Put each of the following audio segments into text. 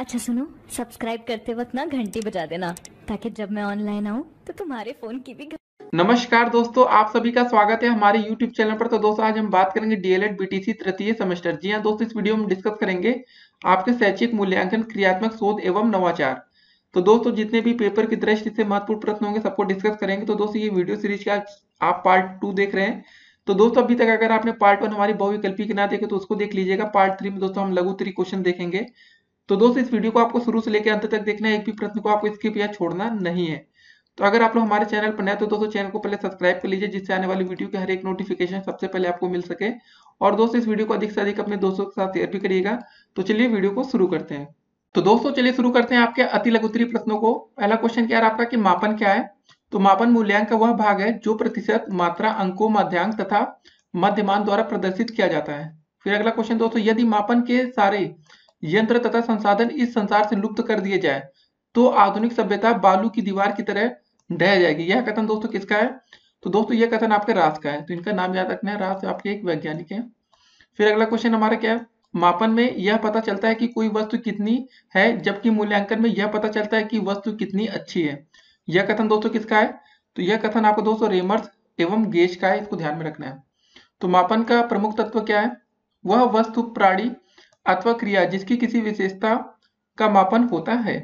अच्छा सुनो, सब्सक्राइब करते वक्त ना घंटी बजा देना ताकि जब मैं ऑनलाइन आऊँ तो तुम्हारे फोन की भी नमस्कार दोस्तों, आप सभी का स्वागत है हमारे YouTube चैनल पर। तो दोस्तों आज हम बात करेंगे डीएलएड बीटीसी तृतीय सेमेस्टर। जी हाँ दोस्तों, इस वीडियो में डिस्कस करेंगे आपके शैक्षिक मूल्यांकन, क्रियात्मक शोध एवं नवाचार। तो दोस्तों जितने भी पेपर की दृष्टि से महत्वपूर्ण प्रश्न होंगे सबको डिस्कस करेंगे। तो दोस्तों ये वीडियो सीरीज का आप पार्ट 2 देख रहे हैं। तो दोस्तों अभी तक अगर आपने पार्ट 1 हमारी बहुविकल्पी की ना देखे तो उसको देख लीजिएगा। पार्ट 3 में दोस्तों हम लघु क्वेश्चन देखेंगे। तो दोस्तों इस वीडियो को आपको शुरू से लेकर अंत तक देखना है, एक भी प्रश्न को आपको स्किप या छोड़ना नहीं है। तो अगर आप लोग हमारे चैनल पर नए तो दोस्तों चैनल को पहले सब्सक्राइब कर लीजिए, जिससे आने वाली वीडियो के हर एक नोटिफिकेशन सबसे पहले आपको मिल सके। और दोस्तों इस वीडियो को अधिक से अधिक अपने दोस्तों के साथ शेयर भी करिएगा। तो चलिए वीडियो को शुरू करते हैं। तो दोस्तों चलिए शुरू करते हैं आपके अति लघुत्तरीय प्रश्नों को। पहला क्वेश्चन क्या है आपका कि मापन क्या है। तो मापन मूल्यांक का वह भाग है जो प्रतिशत, मात्रा, अंकों, मध्यांक तथा मध्यमान द्वारा प्रदर्शित किया जाता है। फिर अगला क्वेश्चन दोस्तों, यदि मापन के सारे यंत्र तथा संसाधन इस संसार से लुप्त कर दिए जाए तो आधुनिक सभ्यता बालू की दीवार की तरह ढह जाएगी। यह कथन दोस्तों किसका है। तो दोस्तों यह कथन आपके रास का है। तो इनका नाम याद रखना है, रास आपके एक वैज्ञानिक है। फिर अगला क्वेश्चन हमारा क्या है, मापन में यह पता चलता है कि कोई वस्तु कितनी है, जबकि मूल्यांकन में यह पता चलता है कि वस्तु कितनी अच्छी है। यह कथन दोस्तों किसका है। तो यह कथन आपको दोस्तों रेमर्स एवं गेज का है, इसको ध्यान में रखना है। तो मापन का प्रमुख तत्व क्या है, वह वस्तु, प्राणी अथवा क्रिया जिसकी किसी विशेषता का मापन होता है,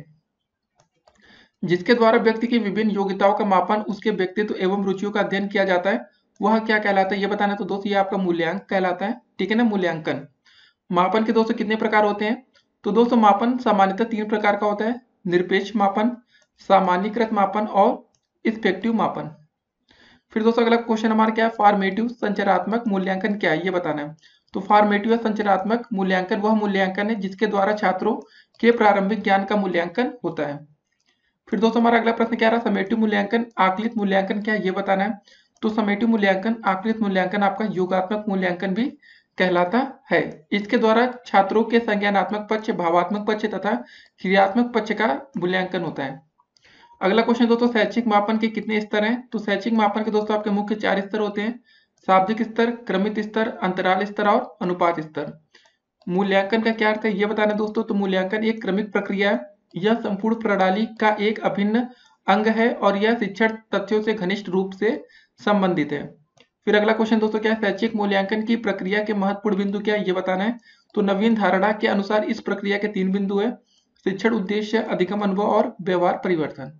जिसके द्वारा व्यक्ति की विभिन्न योग्यताओं का मापन, उसके व्यक्तित्व एवं रुचियों का अध्ययन किया जाता है, वह क्या कहलाता है ये बताना है। तो दोस्तों ये आपका मूल्यांक कहलाता है, ठीक है ना। मूल्यांकन मापन के दोस्तों कितने प्रकार होते हैं। तो दोस्तों मापन सामान्यतः 3 प्रकार का होता है, निरपेक्ष मापन, सामान्यीकृत मापन और इफेक्टिव मापन। फिर दोस्तों अगला क्वेश्चन हमारा क्या है, फॉर्मेटिव संचरात्मक मूल्यांकन क्या है ये बताना है। तो फॉर्मेटिव संचरात्मक मूल्यांकन वह मूल्यांकन है जिसके द्वारा छात्रों के प्रारंभिक ज्ञान का मूल्यांकन होता है। फिर दोस्तों हमारा अगला प्रश्न क्या रहा, समेटिव मूल्यांकन, आकलित मूल्यांकन क्या है ये बताना है। तो समेटिव मूल्यांकन, आकलित मूल्यांकन आपका योगात्मक मूल्यांकन भी कहलाता है। इसके द्वारा छात्रों के संज्ञानात्मक पक्ष, भावात्मक पक्ष तथा क्रियात्मक पक्ष का मूल्यांकन होता है। अगला क्वेश्चन दोस्तों, शैक्षिक मापन के कितने स्तर हैं। तो शैक्षिक मापन के दोस्तों आपके मुख्य 4 स्तर होते हैं, शाब्दिक स्तर, क्रमित स्तर, अंतराल स्तर और अनुपात स्तर। मूल्यांकन का क्या अर्थ है ये बताना दोस्तों। तो मूल्यांकन एक क्रमिक प्रक्रिया है, यह संपूर्ण प्रणाली का एक अभिन्न अंग है और यह शिक्षण तथ्यों से घनिष्ठ रूप से संबंधित है। फिर अगला क्वेश्चन दोस्तों क्या है, शैक्षिक मूल्यांकन की प्रक्रिया के महत्वपूर्ण बिंदु क्या है ये बताना है। तो नवीन धारणा के अनुसार इस प्रक्रिया के 3 बिंदु है, शिक्षण उद्देश्य, अधिगम अनुभव और व्यवहार परिवर्तन।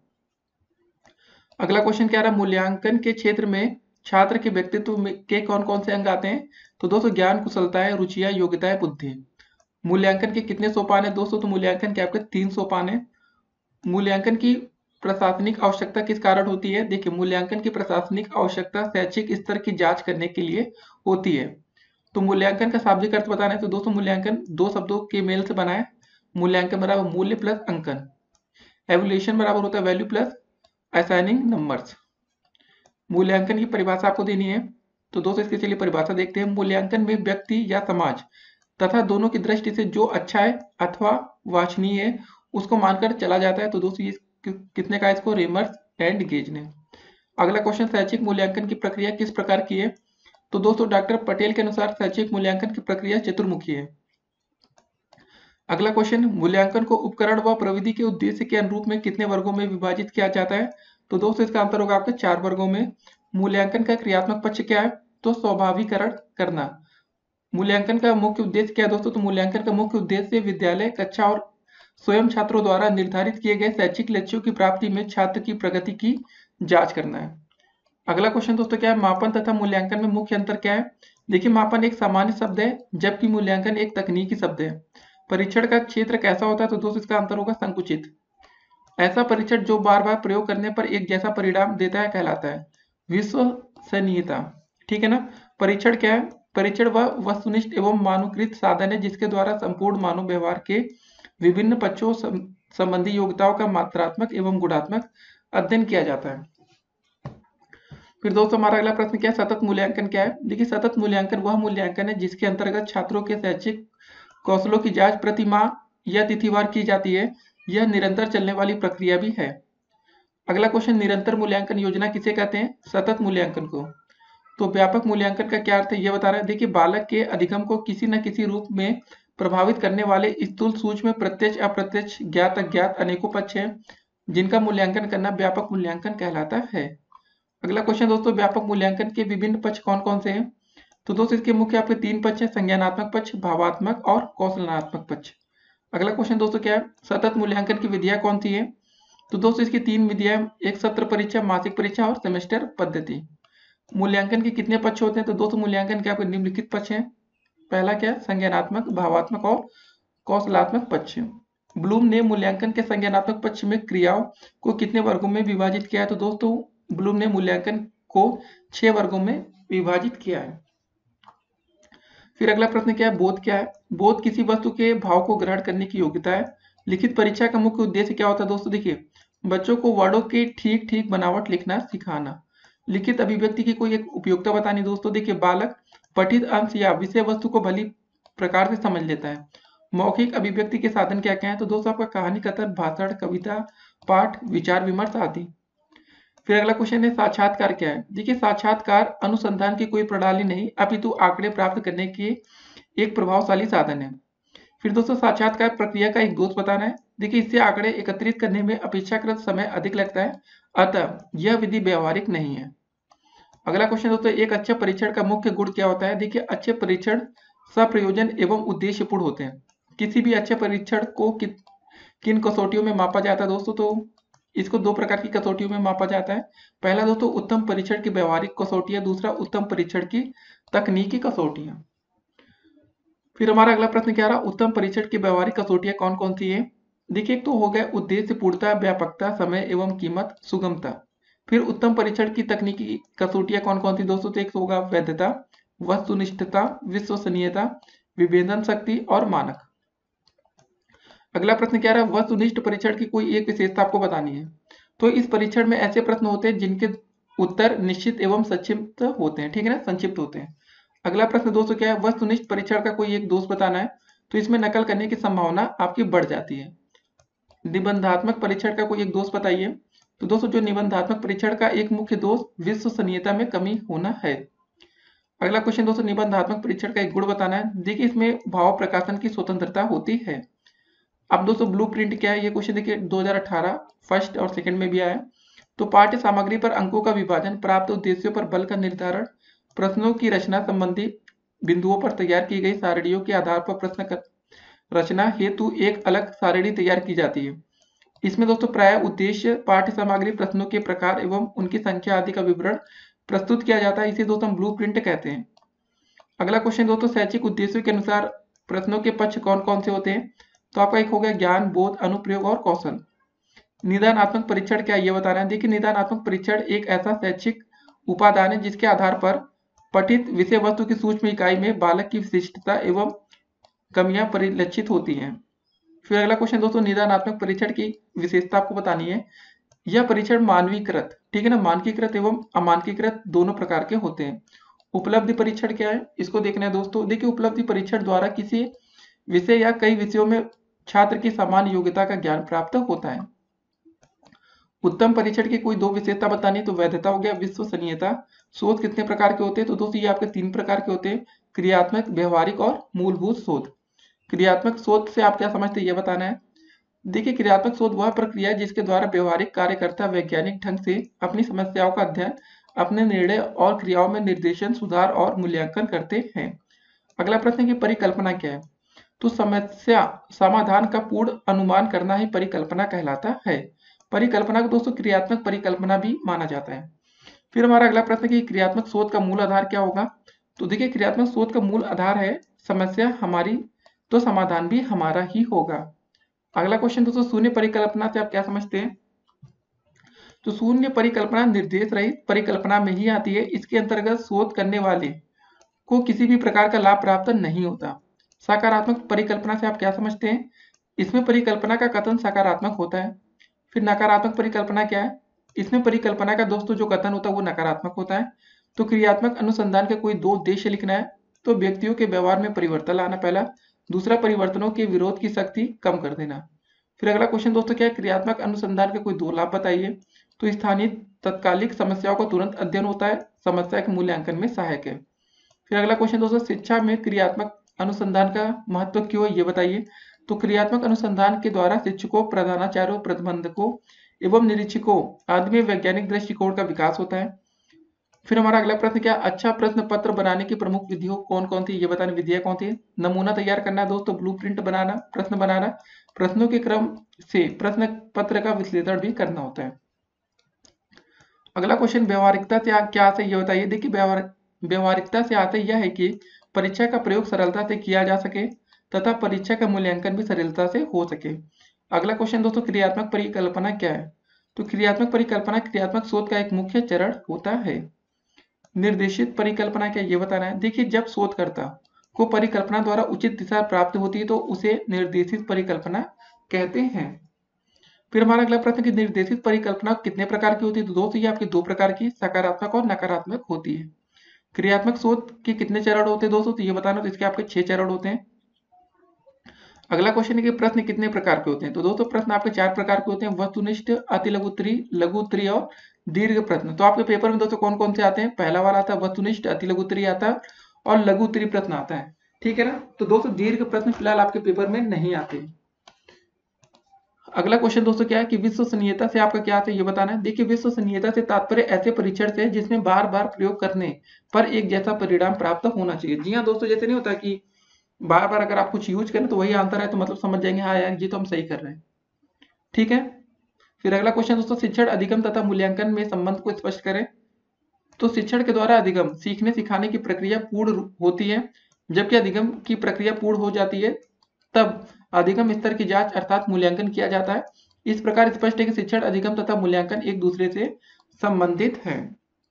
अगला क्वेश्चन क्या रहा, मूल्यांकन के क्षेत्र में छात्र के व्यक्तित्व के कौन कौन से अंग आते हैं। तो दोस्तों ज्ञान, कुशलताएं, रुचियां, योग्यताएं, बुद्धि। मूल्यांकन के कितने सोपान है दोस्तों। तो मूल्यांकन के आपके 3 सोपान है। मूल्यांकन की प्रशासनिक आवश्यकता किस कारण होती है। देखिए मूल्यांकन की प्रशासनिक आवश्यकता शैक्षिक स्तर की जांच करने के लिए होती है। तो मूल्यांकन का शाब्दिक अर्थ बताना है। तो दोस्तों मूल्यांकन 2 शब्दों के मेल से बना है। मूल्यांकन बराबर मूल्य प्लस अंकन, एवल्यूएशन बराबर होता है वैल्यू प्लस असाइनिंग नंबर्स। मूल्यांकन की परिभाषा आपको देनी है। तो दोस्तों इसके चलिए परिभाषा देखते हैं। मूल्यांकन में व्यक्ति या समाज तथा दोनों की दृष्टि से जो अच्छा है अथवा वांछनीय है उसको मानकर चला जाता है। तो दोस्तों ये कितने का है, इसको रेमर्स एंड गेज ने। अगला क्वेश्चन, शैक्षिक मूल्यांकन की प्रक्रिया किस प्रकार की है। तो दोस्तों डॉक्टर पटेल के अनुसार शैक्षिक मूल्यांकन की प्रक्रिया चतुर्मुखी है। अगला क्वेश्चन, मूल्यांकन को उपकरण व प्रविधि के उद्देश्य के अनुरूप में कितने वर्गों में विभाजित किया जाता है। तो दोस्तों इसका आंसर होगा आपके 4 वर्गों में। मूल्यांकन का क्रियात्मक पक्ष क्या है। तो स्वाभाविकरण करना। मूल्यांकन का मुख्य उद्देश्य क्या है दोस्तों। तो मूल्यांकन का मुख्य उद्देश्य विद्यालय, कक्षा और स्वयं छात्रों द्वारा निर्धारित किए गए शैक्षिक लक्ष्यों की प्राप्ति में छात्र की प्रगति की जांच करना है। अगला क्वेश्चन दोस्तों क्या है, मापन तथा मूल्यांकन में मुख्य अंतर क्या है। देखिए मापन एक सामान्य शब्द है जबकि मूल्यांकन एक तकनीकी शब्द है। परीक्षण का क्षेत्र कैसा होता है। तो दोस्तों इसका आंसर होगा संकुचित। ऐसा परीक्षण जो बार बार प्रयोग करने पर एक जैसा परिणाम देता है कहलाता है। विश्वसनीयता, ठीक है ना। परीक्षण क्या है, परीक्षण वह वस्तुनिष्ठ एवं मानकीकृत साधन है जिसके द्वारा संपूर्ण मानव व्यवहार के विभिन्न पक्षों संबंधी योग्यताओं का मात्रात्मक एवं गुणात्मक अध्ययन किया जाता है। फिर दोस्तों हमारा अगला प्रश्न क्या है, सतत मूल्यांकन क्या है। देखिए सतत मूल्यांकन वह मूल्यांकन है जिसके अंतर्गत छात्रों के शैक्षिक कौशलों की जांच प्रति माह या तिथिवार की जाती है। यह निरंतर चलने वाली प्रक्रिया भी है। अगला क्वेश्चन, निरंतर मूल्यांकन योजना किसे कहते हैं। सतत मूल्यांकन को। तो व्यापक मूल्यांकन का क्या अर्थ है ये बता रहा है। देखिए बालक के अधिगम को किसी न किसी रूप में प्रभावित करने वाले स्थूल, सूक्ष्म, प्रत्यक्ष, अप्रत्यक्ष, ज्ञात, अज्ञात अनेकों पक्ष हैं जिनका मूल्यांकन करना व्यापक मूल्यांकन कहलाता है। अगला क्वेश्चन दोस्तों, व्यापक मूल्यांकन के विभिन्न पक्ष कौन कौन से हैं? तो दोस्तों इसके मुख्य आपके 3 पक्ष हैं, संज्ञानात्मक पक्ष, भावात्मक और कौशलात्मक पक्ष। अगला क्वेश्चन दोस्तों क्या है? सतत मूल्यांकन की विधियां कौन सी है? तो दोस्तों इसकी 3 विधियां, एक सत्र परीक्षा, मासिक परीक्षा और सेमेस्टर पद्धति। मूल्यांकन के कितने पक्ष होते हैं? तो दोस्तों मूल्यांकन के आपके निम्नलिखित पक्ष हैं। पहला क्या है? संज्ञानात्मक, भावात्मक और कौशलात्मक पक्ष। ब्लूम ने मूल्यांकन के संज्ञानात्मक पक्ष में क्रियाओं को कितने वर्गों में विभाजित किया है? तो दोस्तों ब्लूम ने मूल्यांकन को 6 वर्गों में विभाजित किया है। फिर अगला प्रश्न क्या है? बोध क्या है? बोध किसी वस्तु के भाव को ग्रहण करने की योग्यता है। लिखित परीक्षा का मुख्य उद्देश्य क्या होता है? दोस्तों देखिए, बच्चों को वर्डों की ठीक ठीक बनावट लिखना सिखाना। लिखित अभिव्यक्ति की कोई एक उपयोगिता बतानी। दोस्तों देखिए, बालक पठित अंश या विषय वस्तु को भली प्रकार से समझ लेता है। मौखिक अभिव्यक्ति के साधन क्या क्या है? तो दोस्तों आपका कहानी, कथन, भाषण, कविता, पाठ, विचार विमर्श आदि। फिर अगला क्वेश्चन है, साक्षात्कार क्या है? देखिए, साक्षात्कार अनुसंधान की कोई प्रणाली नहीं अपितु आंकड़े प्राप्त करने के एक प्रभावशाली साधन है। फिर दोस्तों साक्षात्कार प्रक्रिया का एक दोष बताना है। देखिए, इससे आंकड़े एकत्रित करने में अपेक्षाकृत समय अधिक लगता है, अतः यह विधि व्यवहारिक नहीं है। अगला क्वेश्चन दोस्तों, एक अच्छे परीक्षण का मुख्य गुण क्या होता है? देखिए, अच्छे परीक्षण सप्रयोजन एवं उद्देश्यपूर्ण होते हैं। किसी भी अच्छे परीक्षण को किन कसौटियों में मापा जाता है दोस्तों? तो इसको 2 प्रकार की कसौटियों में मापा जाता है। पहला दोस्तों उत्तम परीक्षण की व्यवहारिक कसौटियां, दूसरा उत्तम परीक्षण की तकनीकी कसौटियां। फिर हमारा अगला प्रश्न क्या रहा? उत्तम परीक्षण की व्यवहारिक कसौटियां कौन कौन सी है? देखिए, एक तो हो गया उद्देश्य पूर्णता, व्यापकता, समय एवं कीमत, सुगमता। फिर उत्तम परीक्षण की तकनीकी कसौटियां कौन कौन सी दोस्तों? तो एक होगा वैधता, वस्तुनिष्ठता, विश्वसनीयता, विभेदन शक्ति और मानक। अगला प्रश्न क्या रहा? वस्तुनिष्ठ परीक्षण की कोई एक विशेषता आपको बतानी है। तो इस परीक्षण में ऐसे प्रश्न होते हैं जिनके उत्तर निश्चित एवं संक्षिप्त होते हैं, ठीक है ना, संक्षिप्त होते हैं। अगला प्रश्न दोस्तों क्या है? वस्तुनिष्ठ परीक्षण का कोई एक दोष बताना है। तो इसमें नकल करने की संभावना आपकी बढ़ जाती है। निबंधात्मक परीक्षण का कोई एक दोष बताइए। तो दोस्तों जो निबंधात्मक परीक्षण का एक मुख्य दोष विश्वसनीयता में कमी होना है। अगला क्वेश्चन दोस्तों, निबंधात्मक परीक्षण का एक गुण बताना है। देखिए, इसमें भाव प्रकाशन की स्वतंत्रता होती है। अब दोस्तों ब्लूप्रिंट क्या है? ये क्वेश्चन देखिए 2018 फर्स्ट और सेकंड में भी आया है। तो पाठ्य सामग्री पर अंकों का विभाजन, प्राप्त उद्देश्यों पर बल का निर्धारण, प्रश्नों की रचना संबंधी बिंदुओं पर तैयार की गई सारणियों के आधार पर प्रश्न रचना हेतु एक अलग सारणी तैयार की जाती है। इसमें दोस्तों प्राय उद्देश्य, पाठ्य सामग्री, प्रश्नों के प्रकार एवं उनकी संख्या आदि का विवरण प्रस्तुत किया जाता है। इसे दोस्तों ब्लूप्रिंट कहते हैं। अगला क्वेश्चन दोस्तों, शैक्षिक उद्देश्यों के अनुसार प्रश्नों के पक्ष कौन कौन से होते हैं? तो आपका एक हो गया ज्ञान, बोध, अनुप्रयोग और कौशल। निदानात्मक परीक्षण क्या ये बताना है। देखिए, निदानात्मक परीक्षण एक ऐसा शैक्षिक उपादान है जिसके आधार पर पठित विषय वस्तु की सूक्ष्म इकाई में बालक की विशिष्टता एवं कमियां परिलक्षित होती हैं। फिर अगला क्वेश्चन दोस्तों, निदानात्मक परीक्षण की विशेषता आपको बतानी है। यह परीक्षण मानवीकृत, ठीक है ना, मानकीकृत एवं अमानकीकृत दोनों प्रकार के होते हैं। उपलब्धि परीक्षण क्या है, इसको देखना है दोस्तों। देखिए, उपलब्धि परीक्षण द्वारा किसी विषय या कई विषयों में छात्र की समान योग्यता का ज्ञान प्राप्त होता है। उत्तम परीक्षण की कोई 2 विशेषता बतानी, तो वैधता हो गया, विश्वसनीयता। शोध कितने प्रकार के होते हैं? तो दोस्तों ये आपके 3 प्रकार के होते हैं, क्रियात्मक, व्यवहारिक और मूलभूत शोध। क्रियात्मक शोध से आप क्या समझते हैं ये बताना है। देखिए, क्रियात्मक शोध वह प्रक्रिया है जिसके द्वारा व्यवहारिक कार्यकर्ता वैज्ञानिक ढंग से अपनी समस्याओं का अध्ययन, अपने निर्णय और क्रियाओं में निर्देशन, सुधार और मूल्यांकन करते हैं। अगला प्रश्न की परिकल्पना क्या है? तो समस्या समाधान का पूर्ण अनुमान करना ही परिकल्पना कहलाता है। परिकल्पना को दोस्तों क्रियात्मक परिकल्पना भी माना जाता है। फिर हमारा अगला प्रश्न कि क्रियात्मक शोध का मूल आधार क्या होगा? तो देखिए, क्रियात्मक शोध का मूल आधार है समस्या हमारी तो समाधान भी हमारा ही होगा। अगला क्वेश्चन दोस्तों, शून्य परिकल्पना से आप क्या समझते हैं? तो शून्य परिकल्पना निर्देश रहित परिकल्पना में ही आती है। इसके अंतर्गत शोध करने वाले को किसी भी प्रकार का लाभ प्राप्त नहीं होता। सकारात्मक परिकल्पना से आप क्या समझते हैं? इसमें परिकल्पना का कथन सकारात्मक होता है। फिर नकारात्मक परिकल्पना क्या है? इसमें परिकल्पना का दोस्तों जो कथन होता है वो नकारात्मक होता है। तो क्रियात्मक अनुसंधान के कोई 2 उद्देश्य लिखना है। तो व्यक्तियों के व्यवहार में परिवर्तन लाना पहला, दूसरा परिवर्तनों के विरोध की शक्ति कम कर देना। फिर अगला क्वेश्चन दोस्तों क्या है? क्रियात्मक अनुसंधान के कोई 2 लाभ बताइए। तो स्थानीय तत्कालिक समस्याओं का तुरंत अध्ययन होता है, समस्या के मूल्यांकन में सहायक है। फिर अगला क्वेश्चन दोस्तों, शिक्षा में क्रियात्मक अनुसंधान का महत्व क्यों है ये बताइए। तो क्रियात्मक अनुसंधान के द्वारा शिक्षकों, प्रधानाचार्यों, प्रबंधकों एवं निरीक्षकों आदि में वैज्ञानिक दृष्टिकोण का विकास होता है। फिर हमारा अगला प्रश्न क्या, अच्छा प्रश्न पत्र बनाने की प्रमुख विधियों कौन कौन थी ये बताने, विधियां कौन थी। नमूना तैयार करना दोस्तों, ब्लूप्रिंट बनाना, प्रश्न बनाना, प्रश्नों के क्रम से प्रश्न पत्र का विश्लेषण भी करना होता है। अगला क्वेश्चन व्यवहारिकता से क्या आता है ये बताइए। देखिए व्यवहारिकता से आता यह है कि परीक्षा का प्रयोग सरलता से किया जा सके तथा परीक्षा का मूल्यांकन भी सरलता से हो सके। अगला क्वेश्चन दोस्तों, क्रियात्मक परिकल्पना क्या है। तो क्रियात्मक परिकल्पना क्रियात्मक शोध का एक मुख्य चरण होता है। निर्देशित परिकल्पना क्या ये बताना है। देखिए जब शोधकर्ता को परिकल्पना द्वारा उचित दिशा प्राप्त होती है तो उसे निर्देशित परिकल्पना कहते हैं। फिर हमारा अगला प्रश्न कि निर्देशित परिकल्पना कितने प्रकार की होती है। तो दोस्तों ये आपकी दो प्रकार की, सकारात्मक और नकारात्मक होती है। क्रियात्मक शोध के कितने चरण होते हैं दोस्तों, तो ये बताना, तो इसके आपके 6 चरण होते हैं। अगला क्वेश्चन है कि प्रश्न कितने प्रकार के होते हैं। तो दोस्तों प्रश्न आपके 4 प्रकार के होते हैं, वस्तुनिष्ठ, अति लघु उत्तरीय और दीर्घ प्रश्न। तो आपके पेपर में दोस्तों कौन कौन से आते हैं, पहला वाला आता है वस्तुनिष्ठ, अति लघु उत्तरीय आता है और लघु उत्तरीय प्रश्न आता है, ठीक है ना। तो दोस्तों दीर्घ प्रश्न फिलहाल आपके पेपर में नहीं आते। अगला क्वेश्चन दोस्तों क्या है कि विश्वसनीयता से आपका क्या आता है ये बताना है। देखिए विश्वसनीयता से तात्पर्य ऐसे परीक्षण से जिसमें बार बार प्रयोग करने पर एक जैसा परिणाम प्राप्त होना चाहिए। जी हाँ दोस्तों, जैसे नहीं होता कि बार बार अगर आप कुछ यूज करें तो वही आंसर है तो मतलब समझ जाएंगे हाँ यार ये तो हम सही कर रहे हैं, ठीक है। फिर अगला क्वेश्चन दोस्तों, शिक्षण अधिगम तथा मूल्यांकन में संबंध को स्पष्ट करें। तो शिक्षण के द्वारा अधिगम सीखने सिखाने की प्रक्रिया पूर्ण होती है, जबकि अधिगम की प्रक्रिया पूर्ण हो जाती है तब अधिगम स्तर की जांच अर्थात मूल्यांकन किया जाता है। इस प्रकार स्पष्ट है कि शिक्षण अधिगम तथा मूल्यांकन एक दूसरे से संबंधित है।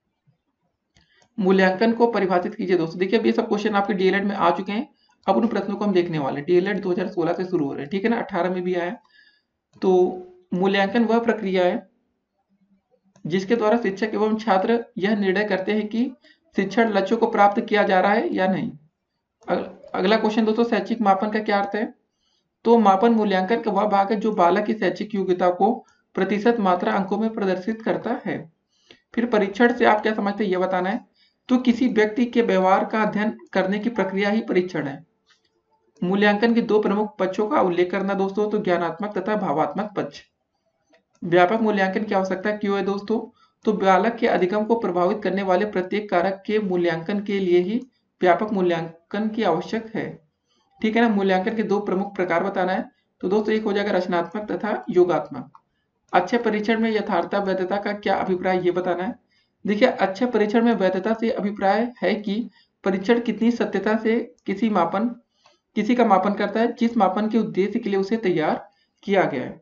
मूल्यांकन को परिभाषित कीजिए दोस्तों। देखिए अब ये सब क्वेश्चन आपके डीएलएड में आ चुके हैं, अब उन प्रश्नों को हम देखने वाले। डीएलएड 2016 से शुरू हो रहे हैं, ठीक है ना, 18 में भी आया। तो मूल्यांकन वह प्रक्रिया है जिसके द्वारा शिक्षक एवं छात्र यह निर्णय करते हैं कि शिक्षण लक्ष्यों को प्राप्त किया जा रहा है या नहीं। अगला क्वेश्चन दोस्तों, शैक्षिक मापन का क्या अर्थ है। तो मापन मूल्यांकन का वह भाग है जो बालक की शैक्षिक योग्यता को प्रतिशत मात्रा अंकों में प्रदर्शित करता है। फिर परीक्षण से आप क्या समझते हैं ये बताना है। तो किसी व्यक्ति के व्यवहार का अध्ययन करने की प्रक्रिया ही परीक्षण है। मूल्यांकन के दो प्रमुख पक्षों का उल्लेख करना दोस्तों, तो ज्ञानात्मक तथा भावात्मक पक्ष। व्यापक मूल्यांकन की आवश्यकता क्यों है दोस्तों। तो बालक के अधिगम को प्रभावित करने वाले प्रत्येक कारक के मूल्यांकन के लिए ही व्यापक मूल्यांकन की आवश्यक है, ठीक है ना। मूल्यांकन के दो प्रमुख प्रकार बताना है। तो दोस्तों एक हो जाएगा रचनात्मक तथा योगात्मक। अच्छे परीक्षण में यथार्थता वैधता का क्या अभिप्राय ये बताना है। देखिए अच्छे परीक्षण में वैधता से अभिप्राय है कि परीक्षण कितनी सत्यता से किसी का मापन करता है जिस मापन के उद्देश्य के लिए उसे तैयार किया गया है।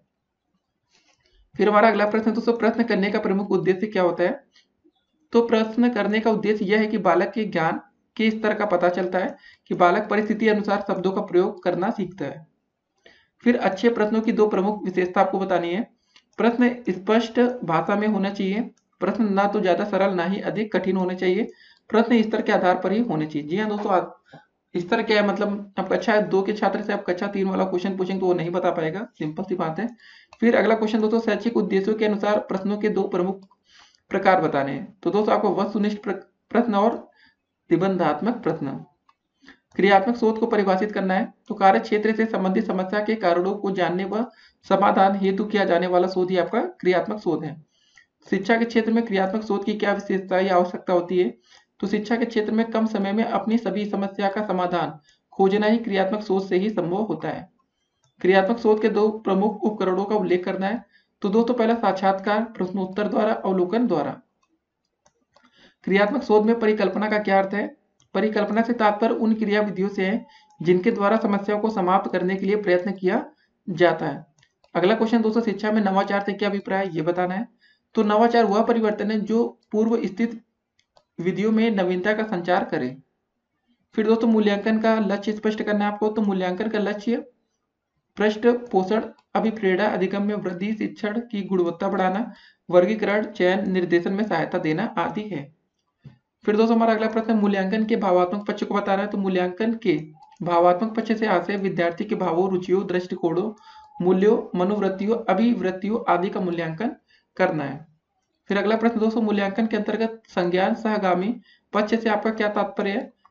फिर हमारा अगला प्रश्न दोस्तों, प्रश्न करने का प्रमुख उद्देश्य क्या होता है। तो प्रश्न करने का उद्देश्य यह है कि बालक के ज्ञान के स्तर का पता चलता है कि बालक परिस्थिति अनुसार शब्दों का प्रयोग करना सीखता है। फिर अच्छे प्रश्नों की दो प्रमुख विशेषता आपको बतानी है। प्रश्न स्पष्ट भाषा में होना चाहिए, प्रश्न ना तो ज्यादा सरल ना ही अधिक कठिन होने चाहिए, प्रश्न स्तर के आधार पर ही होने चाहिए। जी हाँ दोस्तों, स्तर क्या है, मतलब आप कक्षा 2 के छात्र से आप कक्षा 3 वाला क्वेश्चन पूछेंगे तो वो नहीं बता पाएगा, सिंपल सी बात है। फिर अगला क्वेश्चन दोस्तों, शैक्षिक उद्देश्यों के अनुसार प्रश्नों के दो प्रमुख प्रकार बताने हैं। तो दोस्तों आपको वस्तुनिष्ठ प्रश्न और निबंधात्मक प्रश्न। क्रियात्मक शोध को परिभाषित करना है। तो कार्य क्षेत्र से संबंधित समस्या के कारणों को जानने व समाधान हेतु किया जाने वाला शोध ही आपका क्रियात्मक शोध है। शिक्षा के क्षेत्र में क्रियात्मक शोध की क्या विशेषता या आवश्यकता होती है। तो शिक्षा के क्षेत्र में कम समय में अपनी सभी समस्या का समाधान खोजना ही क्रियात्मक शोध से ही संभव होता है। क्रियात्मक शोध के दो प्रमुख उपकरणों का उल्लेख करना है। तो दोस्तों पहला साक्षात्कार, प्रश्नोत्तर द्वारा, अवलोकन द्वारा। क्रियात्मक शोध में परिकल्पना का क्या अर्थ है। परिकल्पना से तात्पर्य उन क्रिया विधियों से है जिनके द्वारा समस्याओं को समाप्त करने के लिए प्रयत्न किया जाता है। अगला क्वेश्चन दोस्तों, शिक्षा में नवाचार से क्या अभिप्राय है ये बताना है। तो नवाचार वह परिवर्तन है जो पूर्व स्थित विधियों में नवीनता का संचार करे। फिर दोस्तों मूल्यांकन का लक्ष्य स्पष्ट करना है आपको। तो मूल्यांकन का लक्ष्य पृष्ठ पोषण, अभिप्रेरणा, अधिगम में वृद्धि, शिक्षण की गुणवत्ता बढ़ाना, वर्गीकरण, चयन, निर्देशन में सहायता देना आदि है। फिर दोस्तों हमारा अगला प्रश्न, मूल्यांकन के भावात्मक पक्ष को बताना है। तो मूल्यांकन के भावात्मक पक्ष से आशय विद्यार्थी के भावों, रुचियों, दृष्टिकोणों, मूल्यों, मनोवृत्तियों, अभिवृत्तियों आदि का मूल्यांकन करना है। फिर अगला प्रश्न दोस्तों, मूल्यांकन के अंतर्गत संज्ञान सहगामी पक्ष से आपका क्या तात्पर्य है।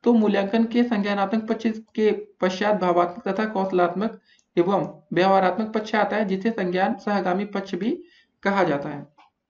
तो मूल्यांकन के संज्ञानात्मक पक्ष के पश्चात भावात्मक तथा कौशलात्मक एवं व्यवहारात्मक पक्ष आता है, जिसे संज्ञान सहगामी पक्ष भी कहा जाता है।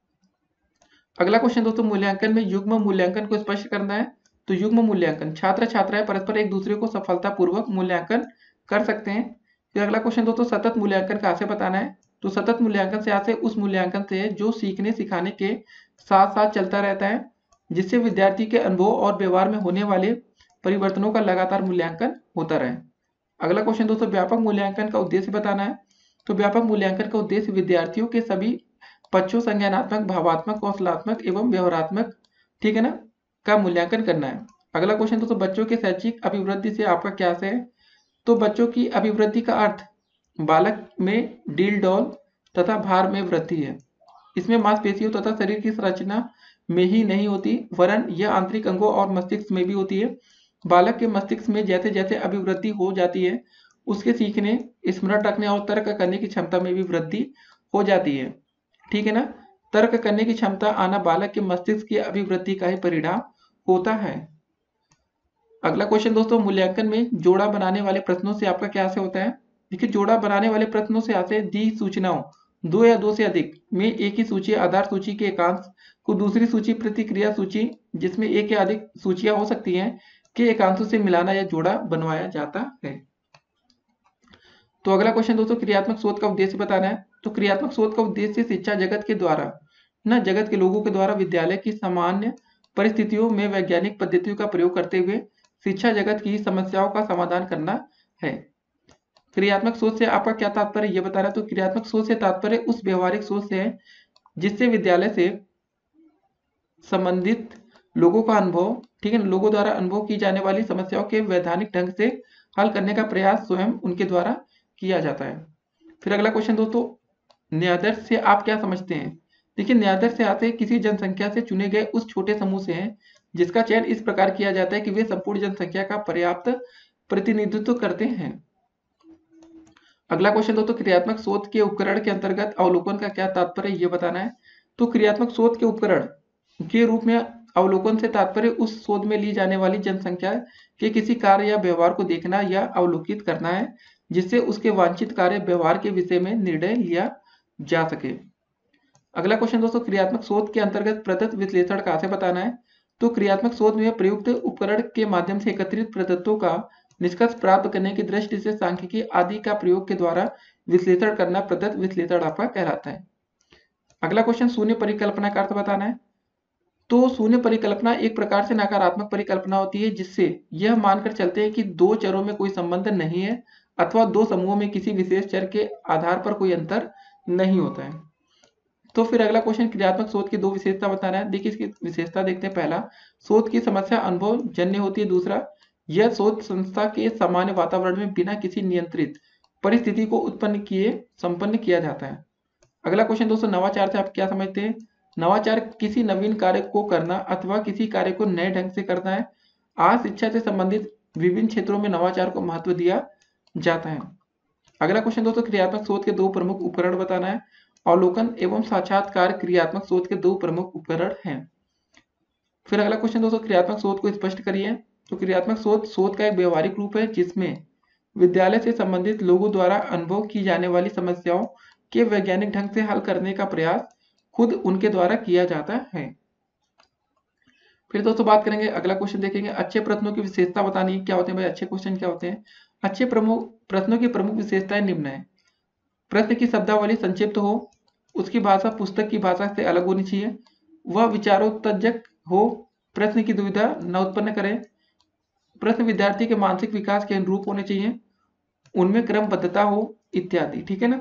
अगला क्वेश्चन दोस्तों, मूल्यांकन में युग्म मूल्यांकन को स्पष्ट करना है। तो युग्म मूल्यांकन, छात्र छात्राएं परस्पर एक दूसरे को सफलतापूर्वक मूल्यांकन कर सकते हैं। फिर अगला क्वेश्चन दोस्तों, सतत मूल्यांकन कहाँ से बताना है। तो सतत मूल्यांकन से आते उस मूल्यांकन से जो सीखने सिखाने के साथ साथ चलता रहता है, जिससे विद्यार्थी के अनुभव और व्यवहार में होने वाले परिवर्तनों का लगातार मूल्यांकन होता रहे। अगला क्वेश्चन दोस्तों, व्यापक मूल्यांकन का उद्देश्य बताना है। तो व्यापक मूल्यांकन का उद्देश्य विद्यार्थियों के सभी पक्षों संज्ञानात्मक, भावात्मक, कौशलात्मक एवं व्यवहारात्मक, ठीक है ना, का मूल्यांकन करना है। अगला क्वेश्चन दोस्तों, बच्चों के शैक्षिक अभिवृद्धि से आपका क्या है। तो बच्चों की अभिवृद्धि का अर्थ बालक में डील डॉल तथा भार में वृद्धि है। इसमें मांसपेशियों तथा शरीर की संरचना में ही नहीं होती, वरन यह आंतरिक अंगों और मस्तिष्क में भी होती है। बालक के मस्तिष्क में जैसे जैसे अभिवृद्धि हो जाती है, उसके सीखने, स्मरण रखने और तर्क करने की क्षमता में भी वृद्धि हो जाती है, ठीक है ना। तर्क करने की क्षमता आना बालक के मस्तिष्क की अभिवृद्धि का ही परिणाम होता है। अगला क्वेश्चन दोस्तों, मूल्यांकन में जोड़ा बनाने वाले प्रश्नों से आपका क्या से होता है। देखिए, जोड़ा बनाने वाले प्रश्नों से आते दी सूचनाओं दो या दो से अधिक में एक ही सूची आधार सूची के एकांश को दूसरी सूची प्रतिक्रिया सूची, जिसमें एक या अधिक सूचियां हो सकती हैं, के एकांशों से मिलाना या जोड़ा बनवाया जाता है। तो अगला क्वेश्चन दोस्तों, क्रियात्मक शोध का उद्देश्य बताना है। तो क्रियात्मक शोध का उद्देश्य शिक्षा जगत के द्वारा न जगत के लोगों के द्वारा विद्यालय की सामान्य परिस्थितियों में वैज्ञानिक पद्धतियों का प्रयोग करते हुए शिक्षा जगत की समस्याओं का समाधान करना है। क्रियात्मक सोच से आपका क्या तात्पर्य ये बता रहा है। तो क्रियात्मक सोच से तात्पर्य उस व्यवहारिक सोच से है जिससे विद्यालय से संबंधित लोगों का अनुभव, ठीक है, लोगों द्वारा अनुभव की जाने वाली समस्याओं के वैधानिक ढंग से हल करने का प्रयास स्वयं उनके द्वारा किया जाता है। फिर अगला क्वेश्चन दोस्तों, न्यायादर्श से आप क्या समझते हैं। देखिए, न्यायादर्श से आते किसी जनसंख्या से चुने गए उस छोटे समूह से हैं जिसका चयन इस प्रकार किया जाता है कि वे संपूर्ण जनसंख्या का पर्याप्त प्रतिनिधित्व करते हैं। अगला क्वेश्चन दोस्तों, क्रियात्मक शोध के उपकरण के अंतर्गत अवलोकन का क्या तात्पर्य ये बताना है। तो क्रियात्मक शोध के उपकरण के रूप में अवलोकन से तात्पर्य उस शोध में ली जाने वाली जनसंख्या के किसी कार्य या व्यवहार को देखना या अवलोकित करना है, जिससे उसके वांछित कार्य व्यवहार के विषय में निर्णय लिया जा सके। अगला क्वेश्चन दोस्तों, क्रियात्मक शोध के अंतर्गत प्रदत्त विश्लेषण कहाँ से बताना है। तो क्रियात्मक शोध में प्रयुक्त उपकरण के माध्यम से एकत्रित प्रदत्तों का निष्कर्ष प्राप्त करने की दृष्टि से सांख्यिकी आदि का प्रयोग के द्वारा विश्लेषण करना प्रदत्त विश्लेषण आपका कहलाता है। अगला क्वेश्चन, शून्य परिकल्पना का अर्थ बताना है। तो शून्य परिकल्पना एक प्रकार से नकारात्मक परिकल्पना होती है, जिससे यह मानकर चलते हैं कि दो चरों में कोई संबंध नहीं है अथवा दो समूहों में किसी विशेष चर के आधार पर कोई अंतर नहीं होता है। तो फिर अगला क्वेश्चन, क्रियात्मक शोध की दो विशेषता बताना है। देखिए, इसकी विशेषता देखते हैं। पहला, शोध की समस्या अनुभव जन्य होती है। दूसरा, यह शोध संस्था के सामान्य वातावरण में बिना किसी नियंत्रित परिस्थिति को उत्पन्न किए संपन्न किया जाता है। अगला क्वेश्चन दोस्तों, नवाचार से आप क्या समझते हैं। नवाचार किसी नवीन कार्य को करना अथवा किसी कार्य को नए ढंग से करना है। आज शिक्षा से संबंधित विभिन्न क्षेत्रों में नवाचार को महत्व दिया जाता है। अगला क्वेश्चन दोस्तों, क्रियात्मक शोध के दो प्रमुख उपकरण बताना है। अवलोकन एवं साक्षात्कार क्रियात्मक शोध के दो प्रमुख उपकरण हैं। फिर अगला क्वेश्चन दोस्तों, क्रियात्मक शोध को स्पष्ट करिए। तो क्रियात्मक शोध का एक व्यवहारिक रूप है जिसमें विद्यालय से संबंधित लोगों द्वारा अनुभव की जाने वाली समस्याओं के वैज्ञानिक ढंग से हल करने का प्रयास खुद उनके द्वारा किया जाता है। फिर दोस्तों बात करेंगे, अगला क्वेश्चन देखेंगे, अच्छे प्रश्नों की विशेषता बतानी क्या होते हैं भाई, अच्छे क्वेश्चन क्या होते हैं। अच्छे प्रश्नों की प्रमुख विशेषताएं निम्न है। प्रश्न की शब्दावली संक्षिप्त हो, उसकी भाषा पुस्तक की भाषा से अलग होनी चाहिए, वह विचारोत्तेजक हो, प्रश्न की दुविधा न उत्पन्न करे, प्रश्न विद्यार्थी के मानसिक विकास के अनुरूप होने चाहिए, उनमें क्रमबद्धता हो, इत्यादि, ठीक है ना।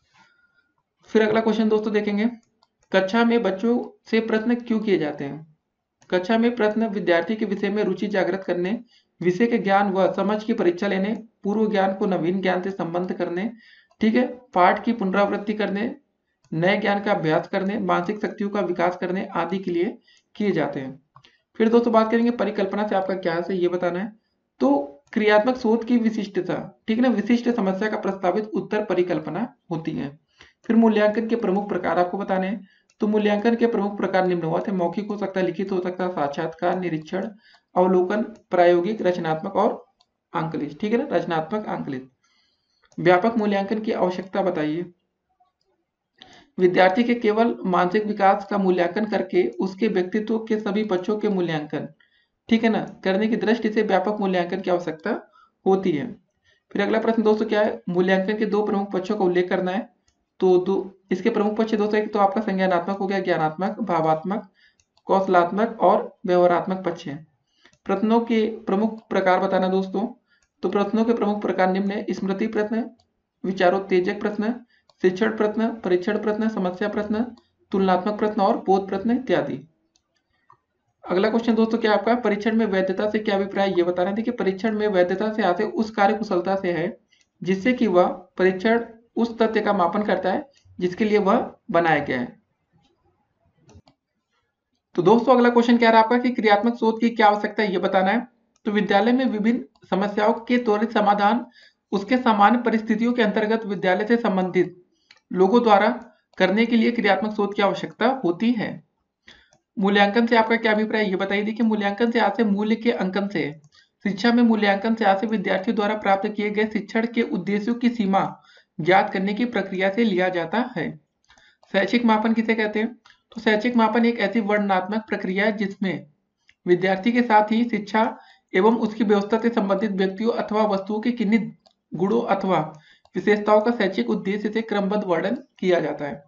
फिर अगला क्वेश्चन दोस्तों देखेंगे, कक्षा में बच्चों से प्रश्न क्यों किए जाते हैं। कक्षा में प्रश्न विद्यार्थी के विषय में रुचि जागृत करने, विषय के ज्ञान व समझ की परीक्षा लेने, पूर्व ज्ञान को नवीन ज्ञान से संबद्ध करने, ठीक है, पाठ की पुनरावृत्ति करने, नए ज्ञान का अभ्यास करने, मानसिक शक्तियों का विकास करने आदि के लिए किए जाते हैं। फिर दोस्तों बात करेंगे परिकल्पना से आपका क्या है ये बताना है। तो क्रियात्मक शोध की विशिष्टता, ठीक है ना, विशिष्ट समस्या का प्रस्तावित उत्तर परिकल्पना होती है। फिर मूल्यांकन के प्रमुख प्रकार आपको बताने हैं। तो मूल्यांकन के प्रमुख प्रकार निम्नवत है। मौखिक हो सकता है, लिखित हो सकता है, साक्षात्कार, निरीक्षण, अवलोकन, प्रायोगिक, रचनात्मक और आंकलित। ठीक है ना, रचनात्मक, आंकलित। व्यापक मूल्यांकन की आवश्यकता बताइए। विद्यार्थी के केवल मानसिक विकास का मूल्यांकन करके उसके व्यक्तित्व के सभी पक्षों के मूल्यांकन, ठीक है ना, करने की दृष्टि से व्यापक मूल्यांकन की आवश्यकता होती है। फिर अगला प्रश्न दोस्तों क्या है, मूल्यांकन के दो प्रमुख पक्षों का उल्लेख करना है। तो दो इसके प्रमुख पक्ष दोस्तों, एक तो आपका संज्ञानात्मक हो गया, ज्ञानात्मक, भावात्मक, कौशलात्मक और व्यवहारात्मक पक्ष है। प्रश्नों के प्रमुख प्रकार बताना दोस्तों। तो प्रश्नों के प्रमुख प्रकार निम्न है: स्मृति प्रश्न, विचारोत्तेजक प्रश्न, शिक्षण प्रश्न, परीक्षण प्रश्न, समस्या प्रश्न, तुलनात्मक प्रश्न और बोध प्रश्न इत्यादि। अगला क्वेश्चन दोस्तों क्या आपका, परीक्षण में वैधता से क्या अभिप्राय, ये बताना है। देखिए, परीक्षण में वैधता से आते उस कार्य कुशलता से है जिससे कि वह परीक्षण उस तथ्य का मापन करता है जिसके लिए वह बनाया गया है। तो दोस्तों अगला क्वेश्चन क्या रहा आपका कि क्रियात्मक शोध की क्या आवश्यकता है, ये बताना है। तो विद्यालय में विभिन्न समस्याओं के त्वरित समाधान उसके सामान्य परिस्थितियों के अंतर्गत विद्यालय से संबंधित लोगों द्वारा करने के लिए क्रियात्मक शोध की आवश्यकता होती है। मूल्यांकन से आपका क्या अभिप्राय, ये बताइए। देखिए, मूल्यांकन से आशय मूल्य के अंकन से। शिक्षा में मूल्यांकन से आशय विद्यार्थियों द्वारा प्राप्त किए गए शिक्षण के उद्देश्यों की सीमा ज्ञात करने की प्रक्रिया से लिया जाता है। शैक्षिक मापन किसे कहते हैं? तो शैक्षिक मापन एक ऐसी वर्णनात्मक प्रक्रिया है जिसमें विद्यार्थी के साथ ही शिक्षा एवं उसकी व्यवस्था से संबंधित व्यक्तियों अथवा वस्तुओं के किन्हीं गुणों अथवा विशेषताओं का शैक्षिक उद्देश्य से क्रमबद्ध वर्णन किया जाता है।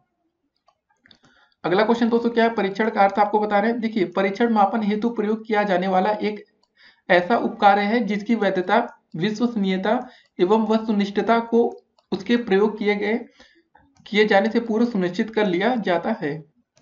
अगला क्वेश्चन दोस्तों क्या है, परीक्षण का अर्थ आपको बता रहे हैं। देखिए, परीक्षण मापन हेतु प्रयोग किया जाने वाला एक ऐसा उपकार्य है जिसकी वैधता, विश्वसनीयता एवं वस्तुनिष्ठता को उसके प्रयोग किए जाने से पूर्व सुनिश्चित कर लिया जाता है।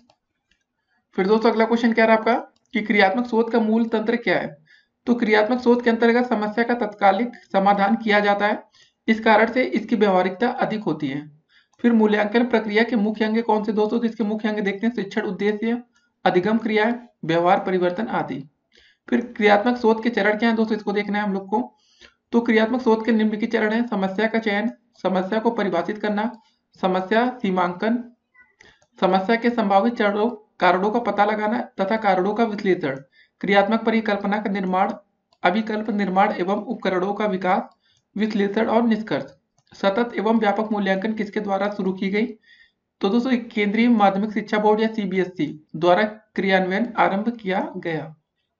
फिर दोस्तों अगला क्वेश्चन क्या रहा आपका कि क्रियात्मक शोध का मूल तंत्र क्या है। तो क्रियात्मक शोध के अंतर्गत समस्या का तत्कालिक समाधान किया जाता है, इस कारण से इसकी व्यवहारिकता अधिक होती है। फिर मूल्यांकन प्रक्रिया के मुख्य अंग कौन से दोस्तों, तो इसके मुख्य अंग देखते हैं: शिक्षण उद्देश्य, अधिगम क्रियाएं, व्यवहार परिवर्तन आदि। फिर क्रियात्मक शोध के चरण क्या है दोस्तों, इसको देखना है हम लोग को। तो क्रियात्मक शोध के निम्नलिखित चरण है: समस्या का चयन, समस्या को परिभाषित करना, समस्या सीमांकन, समस्या के संभावित कारणों का पता लगाना तथा कारणों का विश्लेषण, क्रियात्मक परिकल्पना का निर्माण, अभिकल्प निर्माण एवं उपकरणों का विकास, विश्लेषण और निष्कर्ष। सतत एवं व्यापक मूल्यांकन किसके द्वारा शुरू की गई? तो दोस्तों केंद्रीय माध्यमिक शिक्षा बोर्ड या सीबीएसई द्वारा क्रियान्वयन आरंभ किया गया।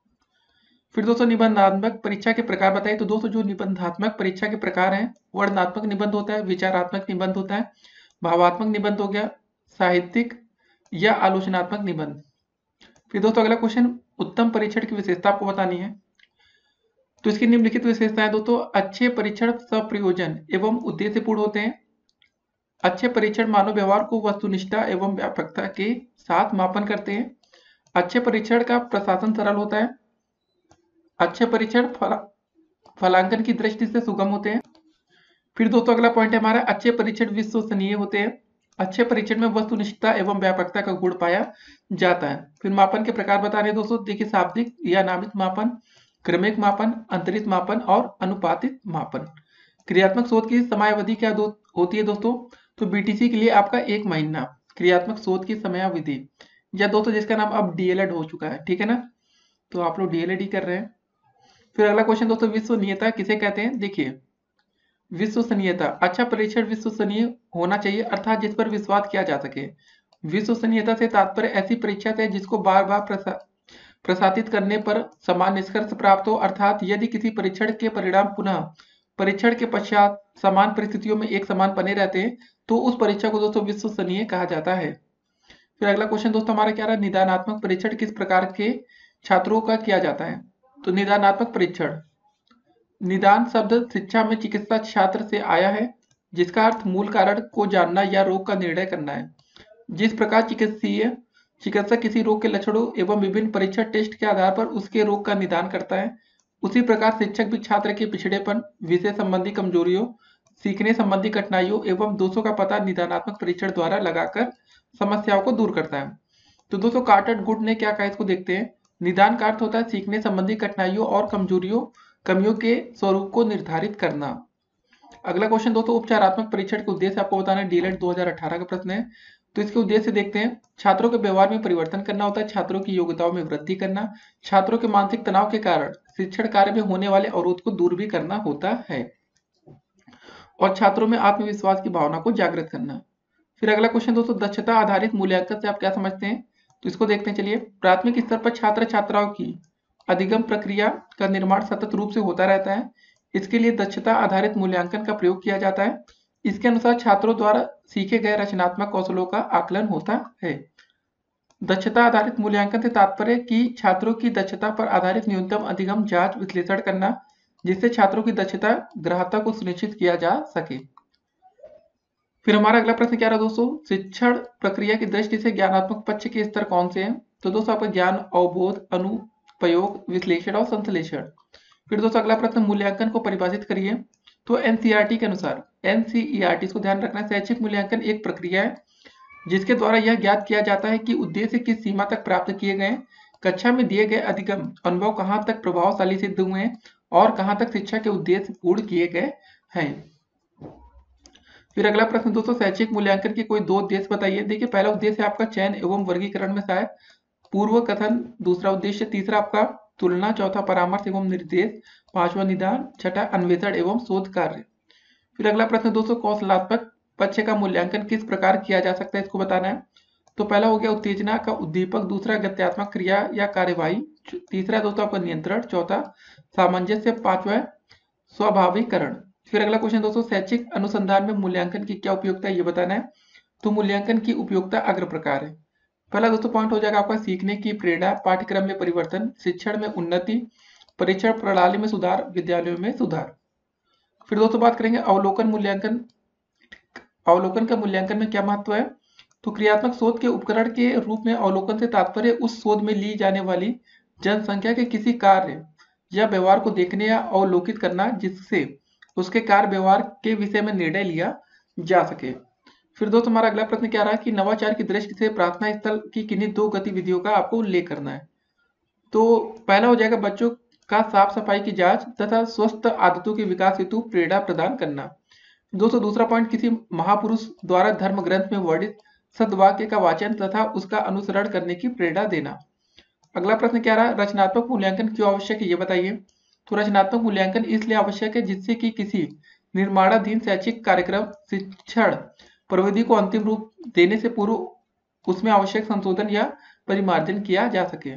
फिर दोस्तों निबंधात्मक परीक्षा के प्रकार बताइए। तो दोस्तों जो निबंधात्मक परीक्षा के प्रकार हैं, वर्णनात्मक निबंध होता है, विचारात्मक निबंध होता है, भावात्मक निबंध हो गया, साहित्यिक या आलोचनात्मक निबंध। फिर दोस्तों अगला क्वेश्चन, उत्तम परीक्षण की विशेषता आपको बतानी है। तो इसकी निम्नलिखित विशेषताएं दोस्तों: अच्छे परीक्षण सप्रयोजन एवं उद्देश्यपूर्ण होते हैं। अच्छे परीक्षण मानव व्यवहार को वस्तुनिष्ठता एवं व्यापकता के साथ मापन करते हैं। अच्छे परीक्षण का प्रशासन सरल होता है। अच्छे परीक्षण फलांकन की दृष्टि से सुगम होते हैं। फिर दोस्तों अगला पॉइंट है हमारा, अच्छे परीक्षण विश्वसनीय होते हैं। अच्छे परीक्षण में वस्तुनिष्ठता एवं व्यापकता का गुण पाया जाता है। फिर मापन के प्रकार बता रहे हैं दोस्तों, देखिए, शाब्दिक या नामित मापन, क्रमिक मापन, अंतरित मापन और अनुपातित मापन। क्रियात्मक शोध की समयावधि क्या होती है दोस्तों? तो बीटीसी के लिए आपका 1 महीना क्रियात्मक शोध की समयावधि, या दोस्तों जिसका नाम अब डीएलएड हो चुका है, ठीक है ना, तो आप लोग डीएलएड ही कर रहे हैं। फिर अगला क्वेश्चन दोस्तों, विश्वसनीयता किसे कहते हैं? देखिए, विश्वसनीयता, अच्छा परीक्षण विश्वसनीय होना चाहिए, अर्थात जिस पर विश्वास किया जा सके। विश्वसनीयता से तात्पर्य ऐसी परीक्षा से जिसको बार बार प्रसारित करने पर समान निष्कर्ष प्राप्त हो, अर्थात यदि किसी परीक्षण के परिणाम पुनः परीक्षण के पश्चात समान परिस्थितियों में एक समान बने रहते हैं तो उस परीक्षा को दोस्तों विश्वसनीय कहा जाता है। फिर अगला क्वेश्चन दोस्तों हमारा क्या रहा, निदानात्मक परीक्षण किस प्रकार के छात्रों का किया जाता है? तो निदानात्मक परीक्षण, निदान शब्द शिक्षा में चिकित्सा छात्र से आया है, जिसका अर्थ मूल कारण को जानना या रोग का निर्णय करना है। जिस प्रकार चिकित्सक किसी रोग के लक्षणों एवं विभिन्न परीक्षण टेस्ट के आधार पर उसके रोग का निदान करता है, उसी प्रकार शिक्षक भी छात्र के पिछड़ेपन, विषय संबंधी कमजोरियों, सीखने संबंधी कठिनाइयों एवं दोषों का पता निदानात्मक परीक्षण द्वारा लगाकर समस्याओं को दूर करता है। तो दोस्तों कार्टर गुड ने क्या कहा, इसको देखते हैं। निदान का अर्थ होता है सीखने संबंधी कठिनाइयों और कमियों के स्वरूप को निर्धारित करना। अगला क्वेश्चन दोस्तों, उपचारात्मक परीक्षण के उद्देश्य आपको बताना है। डीएलएड 2018 का प्रश्न है। तो इसके उद्देश्य देखते हैं। छात्रों के व्यवहार में परिवर्तन करना होता है, छात्रों की योग्यताओं में वृद्धि करना, छात्रों के मानसिक तनाव के कारण शिक्षण कार्य में होने वाले अवरोध को दूर भी करना होता है, और छात्रों में आत्मविश्वास की भावना को जागृत करना। फिर अगला क्वेश्चन दोस्तों, दक्षता आधारित मूल्यांकन से आप क्या समझते हैं? तो इसको देखते हैं। चलिए, प्राथमिक स्तर पर छात्र छात्राओं की अधिगम प्रक्रिया का निर्माण सतत रूप से होता रहता है। इसके लिए दक्षता आधारित मूल्यांकन का प्रयोग किया जाता है। इसके अनुसार छात्रों द्वारा सीखे गए रचनात्मक कौशलों का आकलन होता है। दक्षता आधारित मूल्यांकन से तात्पर्य कि छात्रों की दक्षता पर आधारित न्यूनतम अधिगम जांच विश्लेषण करना, जिससे छात्रों की दक्षता ग्राह्यता को सुनिश्चित किया जा सके। फिर हमारा अगला प्रश्न क्या रहा दोस्तों, शिक्षण प्रक्रिया की दृष्टि से ज्ञानात्मक पक्ष के स्तर कौन से हैं? तो दोस्तों आपका ज्ञान, अवबोध, अनुप्रयोग, विश्लेषण और संश्लेषण। फिर दोस्तों अगला प्रश्न, मूल्यांकन को परिभाषित करिए। तो एनसीईआरटी के अनुसार, एनसीईआरटी को ध्यान रखना, शैक्षिक मूल्यांकन एक प्रक्रिया है जिसके द्वारा यह ज्ञात किया जाता है कि उद्देश्य किस सीमा तक प्राप्त किए गए, कक्षा में दिए गए अधिगम अनुभव कहाँ तक प्रभावशाली सिद्ध हुए हैं और कहाँ तक शिक्षा के उद्देश्य पूर्ण किए गए हैं। फिर अगला प्रश्न दोस्तों, शैक्षिक मूल्यांकन के कोई दो उद्देश्य बताइए। देखिए, पहला उद्देश्य आपका चयन एवं वर्गीकरण में सहायक, पूर्व कथन। दूसरा उद्देश्य, तीसरा आपका तुलना, चौथा परामर्श एवं निर्देश, पांचवा निदान, छठा अन्वेषण एवं शोध कार्य। फिर अगला प्रश्न दोस्तों, कौशलात्मक पक्ष का मूल्यांकन किस प्रकार किया जा सकता है, इसको बताना है। तो पहला हो गया उत्तेजना का उद्दीपक, दूसरा गत्यात्मक क्रिया या कार्यवाही, तीसरा दोस्तों आपका नियंत्रण, चौथा सामंजस्य, पांचवा स्वाभाविकरण। फिर अगला क्वेश्चन दोस्तों, शैक्षिक अनुसंधान में मूल्यांकन की क्या उपयोगिता है, ये बताना है। तो मूल्यांकन की उपयोगिता अग्र प्रकार है। पहला दोस्तों पॉइंट हो जाएगा आपका सीखने की प्रेरणा, पाठ्यक्रम में परिवर्तन, शिक्षण में उन्नति, परीक्षण प्रणाली में सुधार, विद्यालयों में सुधार। फिर दोस्तों बात करेंगे अवलोकन मूल्यांकन। अवलोकन का मूल्यांकन में क्या महत्व है? तो क्रियात्मक शोध के उपकरण के रूप में अवलोकन से तात्पर्य उस शोध में ली जाने वाली जनसंख्या के किसी कार्य या व्यवहार को देखने या अवलोकित करना, जिससे उसके कार्य व्यवहार के विषय में निर्णय लिया जा सके। फिर दोस्तों हमारा अगला प्रश्न क्या रहा कि नवाचार की दृष्टि से प्रार्थना स्थल की किन्हीं दो गतिविधियों का आपको उल्लेख करना है। तो पहला हो जाएगा बच्चों का साफ सफाई की जांच तथा स्वस्थ आदतों के विकास हेतु प्रेरणा प्रदान करना। दोस्तों दूसरा पॉइंट, किसी महापुरुष द्वारा धर्म ग्रंथ में वर्णित सद्वाक्य का वाचन तथा उसका अनुसरण करने की प्रेरणा देना। अगला प्रश्न क्या रहा, रचनात्मक मूल्यांकन क्यों आवश्यक है, ये बताइए। तो रचनात्मक मूल्यांकन इसलिए आवश्यक है जिससे कि किसी निर्माणाधीन शैक्षिक कार्यक्रम शिक्षण प्रविधि को अंतिम रूप देने से पूर्व उसमें आवश्यक संशोधन या परिमार्जन किया जा सके।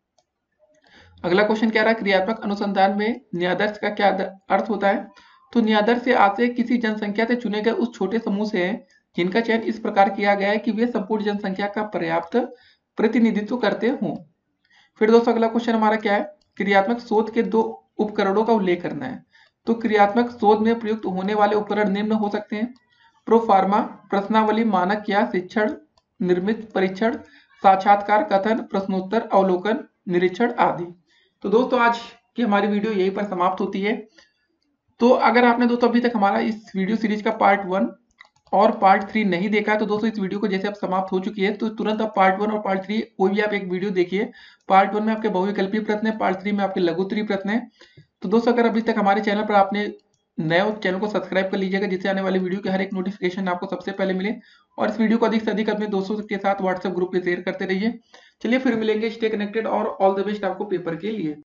अगला क्वेश्चन क्या रहा, क्रियात्मक अनुसंधान में न्यायादर्श का क्या अर्थ होता है। तो न्यायादर्श से आशय किसी जनसंख्या से चुने गए उस छोटे समूह से है जिनका चयन इस प्रकार किया गया है कि वे संपूर्ण जनसंख्या का पर्याप्त प्रतिनिधित्व करते हों। फिर दोस्तों अगला क्वेश्चन हमारा क्या है, क्रियात्मक शोध के दो उपकरणों का उल्लेख करना है। तो क्रियात्मक शोध में प्रयुक्त होने वाले उपकरण निम्न हो सकते हैं, प्रोफार्मा, प्रश्नावली, मानक या शिक्षण निर्मित परीक्षण, साक्षात्कार, कथन, प्रश्नोत्तर, अवलोकन, निरीक्षण आदि। तो दोस्तों आज की हमारी वीडियो यहीं पर समाप्त होती है। तो अगर आपने दोस्तों अभी तक हमारा इस वीडियो सीरीज का पार्ट 1 और पार्ट 3 नहीं देखा तो दोस्तों इस वीडियो को जैसे अब समाप्त हो चुकी है तो तुरंत आप पार्ट 1 और पार्ट 3 कोई भी आप एक वीडियो देखिए। पार्ट 1 में आपके बहुविकल्पीय प्रश्न है, पार्ट 3 में आपके लघुत्तरीय प्रश्न है। तो दोस्तों अगर अभी तक हमारे चैनल पर आपने नए चैनल को सब्सक्राइब कर लीजिएगा जिससे आने वाली वीडियो की हर एक नोटिफिकेशन आपको सबसे पहले मिले, और इस वीडियो को अधिक से अधिक अपने दोस्तों के साथ व्हाट्सएप ग्रुप पे शेयर करते रहिए। चलिए फिर मिलेंगे, स्टे कनेक्टेड और ऑल द बेस्ट आपको पेपर के लिए।